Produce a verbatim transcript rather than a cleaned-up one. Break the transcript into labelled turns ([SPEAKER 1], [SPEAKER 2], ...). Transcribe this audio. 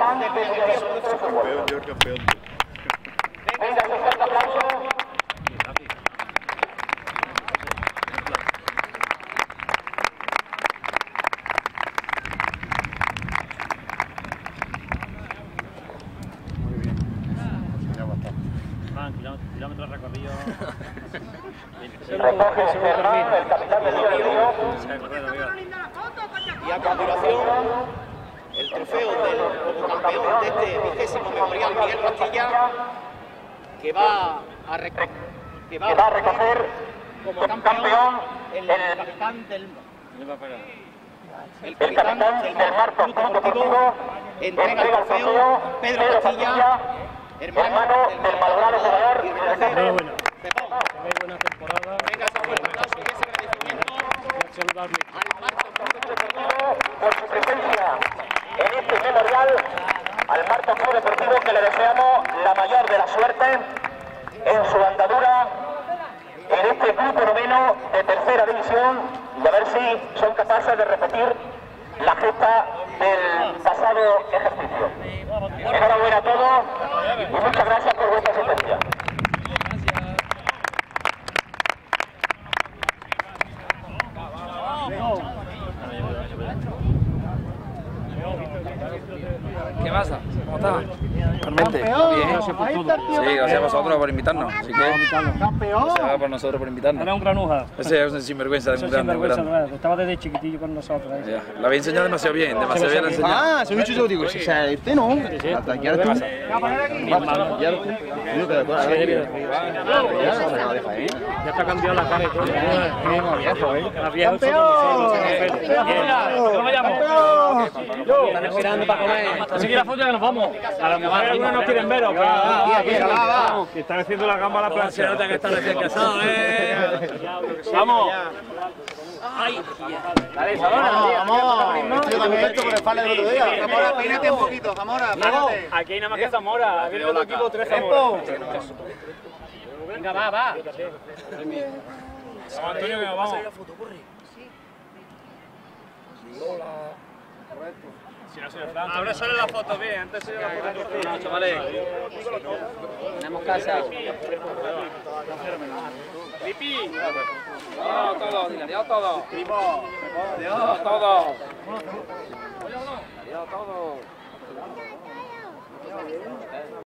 [SPEAKER 1] capitán de Federación de Fútbol.
[SPEAKER 2] Yo campeón.
[SPEAKER 1] Venga, un fuerte aplauso.
[SPEAKER 3] Kilómetros recorridos.
[SPEAKER 1] Recoge Germán, el capitán del Río.
[SPEAKER 4] Y a continuación, el trofeo del como campeón de este vigésimo memorial Miguel Castilla, que va a, reco que va
[SPEAKER 1] a recoger
[SPEAKER 4] como campeón el capitán del el capitán del Marco Club Deportivo, entrega el trofeo Pedro Castilla, hermano del valorado jugador y recoge Pepón.
[SPEAKER 3] Buena temporada.
[SPEAKER 4] Venga, ese fuerte aplauso y ese agradecimiento al Marco Club Deportivo
[SPEAKER 1] por su presencia en este memorial, al Marco Club Deportivo, que le deseamos la mayor de la suerte en su andadura en este grupo noveno de tercera división, y a ver si son capaces de repetir la gesta del pasado ejercicio. Enhorabuena a todos y muchas gracias por vuestra asistencia.
[SPEAKER 5] ¿Qué pasa? ¿Cómo estás?
[SPEAKER 6] Realmente.
[SPEAKER 5] Bien.
[SPEAKER 6] Sí, gracias a vosotros por invitarnos. Así que,
[SPEAKER 3] ¡Campeón!
[SPEAKER 6] gracias por nosotros por invitarnos.
[SPEAKER 3] Era un granuja.
[SPEAKER 6] Ese es un sinvergüenza de
[SPEAKER 3] Eso
[SPEAKER 6] un
[SPEAKER 3] es
[SPEAKER 6] grande, muy
[SPEAKER 3] sinvergüenza,
[SPEAKER 6] grande.
[SPEAKER 3] ¿verdad? Estaba desde chiquitillo con nosotros. ¿eh?
[SPEAKER 6] Ya, la había enseñado demasiado bien, demasiado bien la enseñado.
[SPEAKER 7] Ah, soy un chucho, digo, o sea, este no. Hasta aquí ahora tú.
[SPEAKER 3] Ya está cambiado la cara y todo.
[SPEAKER 7] ¡Campeón!
[SPEAKER 3] ¿Cómo me llamo? Están esperando para comer. Sigue la foto y ya nos vamos. A lo mejor algunos no quieren veros, pero que están haciendo la gamba a la plancha. Se nota que están recién casados, ¿eh? ¡Vamos! ¡Ay! Dale, Zamora,
[SPEAKER 7] ¡Vamos! Yo también esto por el fallo del otro día.
[SPEAKER 4] Zamora, peínate un poquito, Zamora, peínate.
[SPEAKER 3] Aquí hay nada más que Zamora. Viene otro equipo, tres Zamora. Venga, va, va. Vamos, Antonio, que nos vamos. Ahora sale la foto bien, antes se la foto. Chavales, tenemos casa. Pipi.
[SPEAKER 5] Adiós todos, dile adiós todos. Adiós todos. Adiós todos.